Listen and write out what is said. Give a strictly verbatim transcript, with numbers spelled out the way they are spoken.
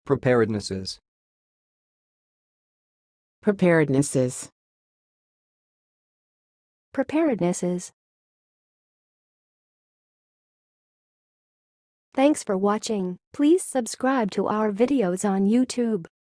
Preparednesses. preparednesses, preparednesses. Thanks for watching. Please subscribe to our videos on YouTube.